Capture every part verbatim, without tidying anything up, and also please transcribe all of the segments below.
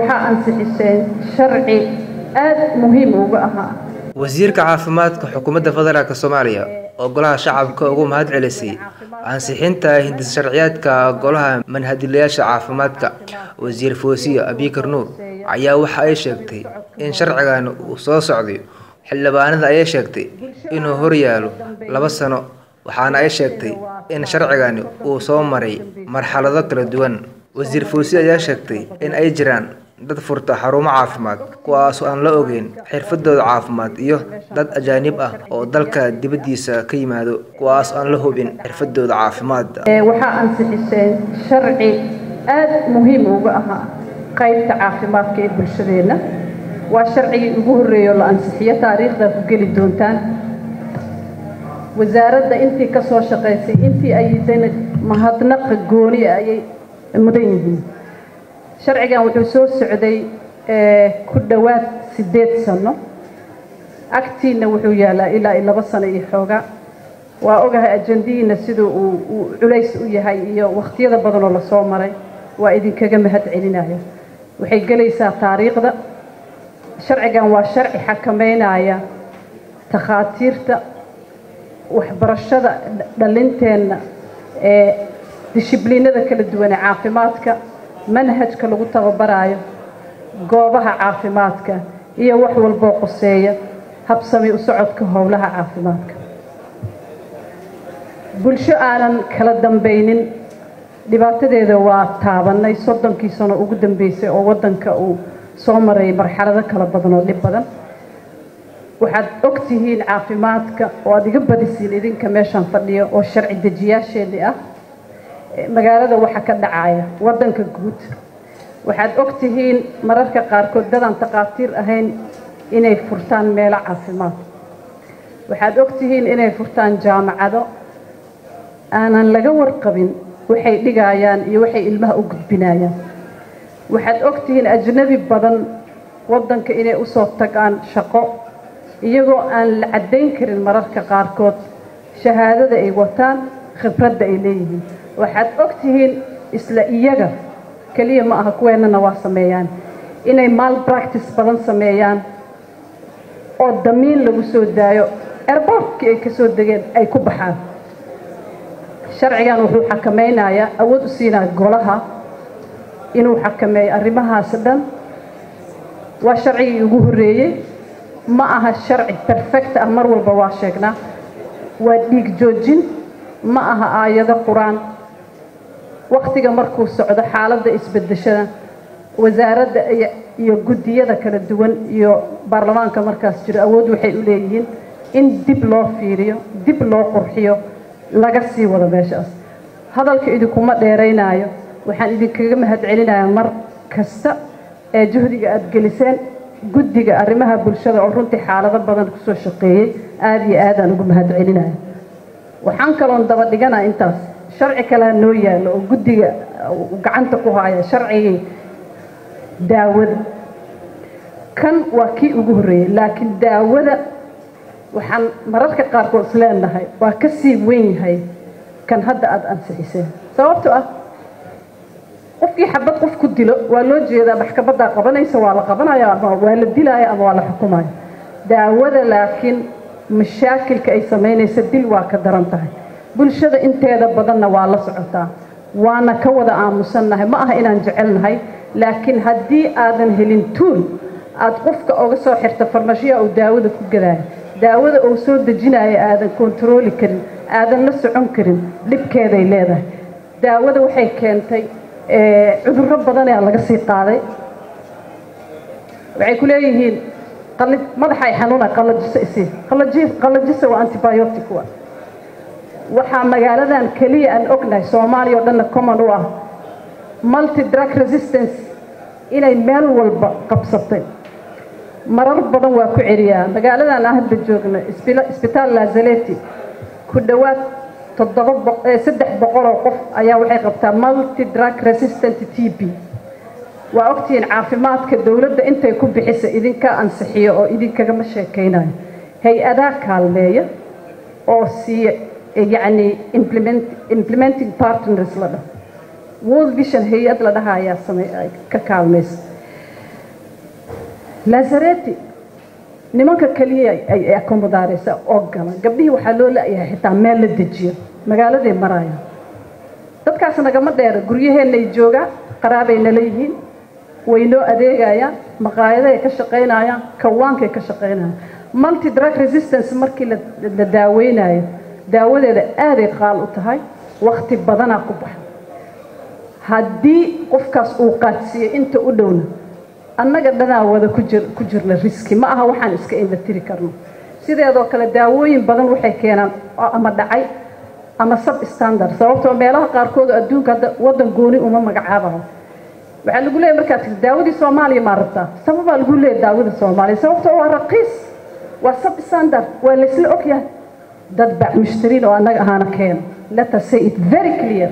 waxaa ansixiseen sharci aad muhiim uga ahaa wasiirka caafimaadka xukuumadda federaalka Soomaaliya oo golaha shacabka ugu mahad celisay ansixinta hindis sharciyaadka golaha manhajlayaasha caafimaadka. Wasiir Foosiyo Abikar Nuur ayaa waxa ay sheegtay in sharcigan uu soo socday xildhibaanada ay sheegtay inuu horyaalo laba sano, waxaana ay sheegtay in sharcigan uu soo maray marxalado kala duwan. Wasiir Foosiyo ayaa sheegtay in ay jiraan dad furta xarumo caafimaad kuwaas oo aan la ogeyn xirfadooda caafimaad iyo dad ajaanib ah oo dalka dibadiisa ka yimaado kuwaas oo aan la hubin xirfadooda caafimaad. waxaa ansixiseen sharci aad muhiim uga ahaa qaybta caafimaadka ee bulshadeena. waa sharcigii ugu horeeyay la ansixiyo taariikhda ku geli doontaan wasaaradda intii ka soo shaqeysay intii ay idin mahadnaq gooni ayay mudan yihiin. sharcigan wuxuu soo socday ku dhawaad sideed sano, agtiina wuxuu yaalaa ilaa laba sano iyo xoogaa. waa ogahay ajandiina sidoo uu culays u yahay iyo waqtiyada badan oo la soo maray. waa idinkaga mahad celinaya. waxay galaysaa taariikhda. sharcigan waa sharci xakameynaya takhaatiirta waxbarashada dhalinteena ee dishibliinada kala duwan ee caafimaadka, manhajka lagu tababarayo, goobaha caafimaadka iyo wax walba oo qoseeya habsami u socodka howlaha caafimaadka. bulsho aanan kala dambaynin dhibaatadeeda waa taabanay soddonkii sano ugu dambeysay oo wadanka uu soo maray marxalado kala badan oo dhib badan. waxaad ogtihiin caafimaadka oo aad iga badisiin idinka meeshan fadhiyo oo sharci dejiyaasheedii ah magaalada waxa ka dhacaya wadanka guud. waxaad ogtihiin mararka qaarkood dadaan takhaatiir ahayn inay furtaan meelo caafimaad. waxaad ogtihiin inay furtaan jaamacado aanan laga warqabin waxay dhigayaan iyo waxay ilmaha u gudbinayaan. waxaad ogtihiin ajnabi badan wadanka inay u soo tagaan shaqo iyagoo aan la caddayn karin mararka qaarkood shahaadada ay wataan, khibradda ay leeyihiin. waxaad ogtihiin isla iyaga kaliya ma aha kuweenana waa sameeyaan inay malpractice badan sameeyaan oo damiin lagu soo daayo airportkii ay ka soo degeen ay ku baxaan. sharcigan wuxuu xakameynayaa awood u siinaa golaha inuu xakameeyo arrimahaas dhan. waa sharcigii ugu horeeyay. ma aha sharci perfect ah, mar walba waa sheegnaa. waa dhiig joojin, ma aha aayado quraan. waqtiga markuu socdo xaaladda isbedeshada wasaaradda iyo guddiyada kala duwan iyo baarlamaanka markaas jiro awood waxay u leeyihiin in dib loo fiiriyo, dib loo qurxiyo, laga sii wado meeshaas. hadalka idinkuma dheeraynayo. waxaan idinkaga mahad celinayaa mar kasta ee juhdiga aad geliseen guddiga arrimaha bulshada oo runtii xaalado badan ku soo shaqeeyay. aad iyo aad aan ugu mahad celinayaa. waxaan kaloon daba dhiganaa intaas sharci kale noo yaalo oo guddiga gacanta ku haya sharcigii daawada. kan waa kii ugu horeeyay, laakiin daawada waxaan mararka qaarkood isleenahay waa ka sii weyn yahay kan hadda aad ansixiseen. sababtoo ah qofkii xabad qof ku dilo waa loo jeedaa maxkamadda qabanaysa, waa la qabanaya ama waa la dilaya ama waa la xukumaya. daawada laakiin mashaakilka ay sameynaysa dil waa ka daran tahay. bulshada inteeda badanna waa la socotaa, waana ka wada aamusannahay. ma aha inaan jecelnahay, laakiin haddii aadan helin tuul aad qofka uga soo xirta farmashiya uu daawada ku gadaayo, daawada uu soo dejinayo aadan kontarooli karin, aadan la socon karin, dhibkeeday leedahay. daawada waxay keentay cudurro badan ee laga sii qaaday. waxay ku leeyihiin madaxa ay xanuuna qalajisa isii qalajisa waa antibiotic. waa waxaa magaaladan kaliya aan ognahay Soomaaliya oo dhan common u ah multi drug resistance inay meel walba qabsatay. marar badan waa ku celiyaa magaaladan aan hadda joogno isbitaal Lazaleti ku dhawaad saddex boqol oo qof ayaa waxay qabtaa multi drug resistant T B. waa ogtiin caafimaadka dawladda intay ku bixisa idinka ansixiyo oo idinkaga ma sheekeynayo. hay-adaha kaalmeeya oo si يعني implement implementing partners la dhaho. World Vision hay-ad la dhahayaa samay ka kaalmaysa. Lazareti nimanka kaliya ay akomodaareysa oo galan gabdhihii waxaa loo laayahay xitaa meel la dejiyo magaaladii maraya dadkaas nagama dheer guryaheena ay joogaan qaraabayna leeyihiin way noo adeegayaan maqaayada ay ka shaqeynayaan kawaanka ay ka shaqeynayaan multi drug resistance markii la daaweynayo daawadeeda aad ay qaal u tahay waqti badan ku baxay haddii qofkaas uu qaadsiyo inta u dhowna annaga dhanaa wada ku jir ku jirna riski ma aha waxaan iska in la tiri karno sideedoo kale daawooyin badan waxay keenaan ama dhacay ama sub standard sababtoo meelaha qaarkood adduunka hadda wadan gooni uma magacaabayo waxaa lagu leeyahay markaad daawadii Soomaaliya ma rabtaa sababaa lagu leeyahay daawada Soomaaliya sababtoo waa raqiis waa sub standard waa la isla ogyahay dad baa mushtariin oo annaga ahaana keen let us say it very clear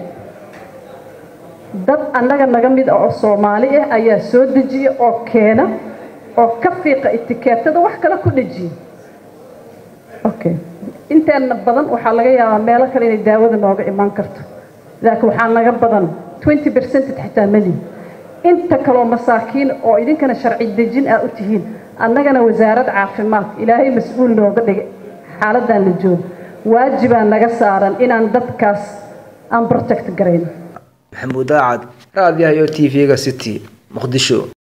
dad annaga naga mid ah oo Soomaali ah ayaa soo dejiya oo keena oo ka fiiqa etikeetada wax kala ku dhajiyo okay inta badan waxa laga yaabaa meel kale inay daawada nooga iman karto laakiin waxa naga badan twenty percent xitaa mali inta kale masaakiin oo idinkana sharci dejin ah u tihiin annagana wasaaradda caafimaadka ilaahay mas'uul nooga dhigay xaaladan la joogo waajibaan naga saaran inaan dadkaas aan protect gareyno محمود عاد راديو تي في City مقدشو.